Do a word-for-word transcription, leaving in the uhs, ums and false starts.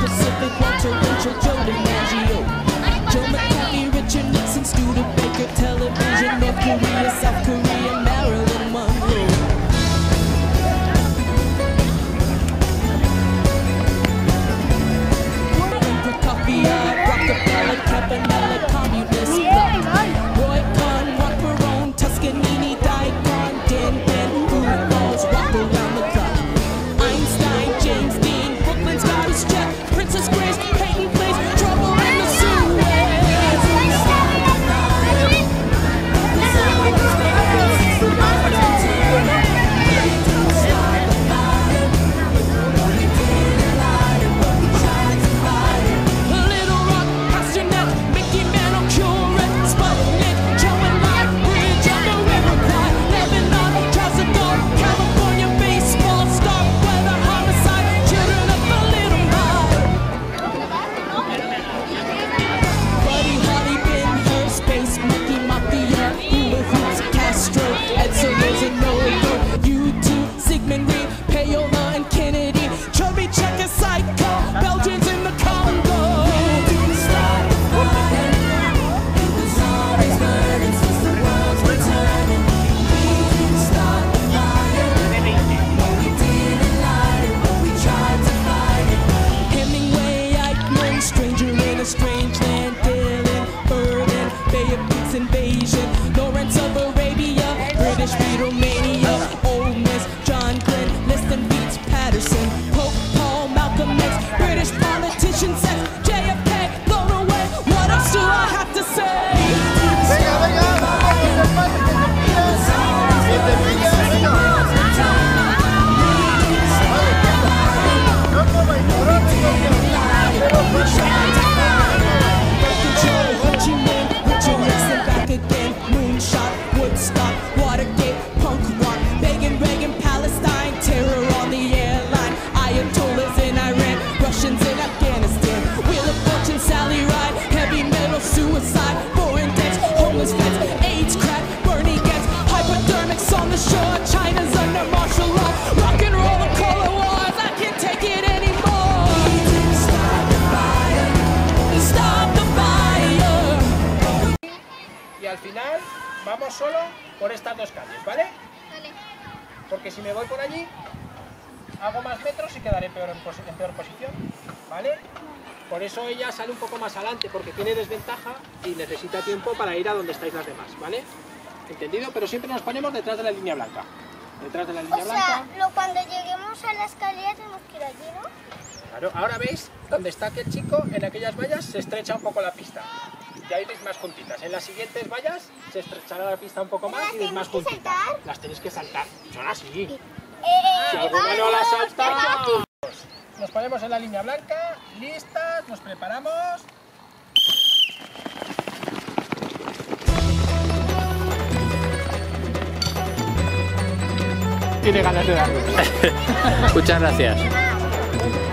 Pacific, Walter Winchell, Joe DiMaggio, Joe McCarthy, Richard Nixon, Studebaker, television, North Korea, South Korea, Marilyn Monroe. Prokofiev, Rockefeller, Campanella, Communist Bloc, Roy Cohn, Ron Perone, Toscanini, Daikon, Dan Dan, Footballs, Rock Around the Clock, Einstein, James Dean, Brooklyn Scottish Jet, Princess Grace, Peyton Place, Trouble in the Suez. Little Rock, Astronaut, Mickey Mantle, Curate, Sputnik, Joe and Light, Bridge on the River Kwai, Lebanon, Chazador, California, baseball star, weather, homicide, children of the Little Mile. Buddy Holly, Ben Hur, Space Monkey, Mafia, Hula Hoops, Castro, Edson Rosenberg, U two, Sigmund Reed, Payola and Kennedy, Chubby Checker, Psycho, Belgians in the Congo. Hemingway, Eichmann, Stranger in a Strange Land, Dylan, Berlin, Bay of Pigs invasion, Lawrence of Arabia, British Beatlemania, Ole Miss, John Glenn, Liston beats Patterson, Pope Paul, Malcolm X, British politician sex, J F K, blown away, what else do I have to say? Venga, venga, que te pilla, venga. No como ignorante, pero Control, Ho Chi Minh, Richard Nixon back again, Moonshot, Woodstock, Watergate, punk rock, Reagan, Reagan, Palestine, terror on the airline, Ayatollahs in Iran, Russians in Afghanistan, Wheel of Fortune, Sally Ride, heavy metal, suicide, foreign debts, homeless vets, AIDS crack, Bernie gets hypodermics on the shore, China's under martial law, rock and roll, the color wars, I can't take it anymore. Stop the fire. Y al final vamos solo por estas dos calles, ¿vale? Porque si me voy por allí, hago más metros y quedaré peor en, pos en peor posición, ¿vale? Por eso ella sale un poco más adelante, porque tiene desventaja y necesita tiempo para ir a donde estáis las demás, ¿vale? ¿Entendido? Pero siempre nos ponemos detrás de la línea blanca. Detrás de la línea O sea, blanca. lo, cuando lleguemos a la escalera tenemos que ir allí, ¿no? Claro, ahora veis donde está aquel chico, en aquellas vallas se estrecha un poco la pista. Y ahí veis más juntitas. En las siguientes vallas se estrechará la pista un poco más y veis más juntitas. Las tenéis que saltar. Son así. Eh, Si alguna no la salta, nos ponemos en la línea blanca, listas, nos preparamos. Tiene ganas de darlo. Muchas gracias.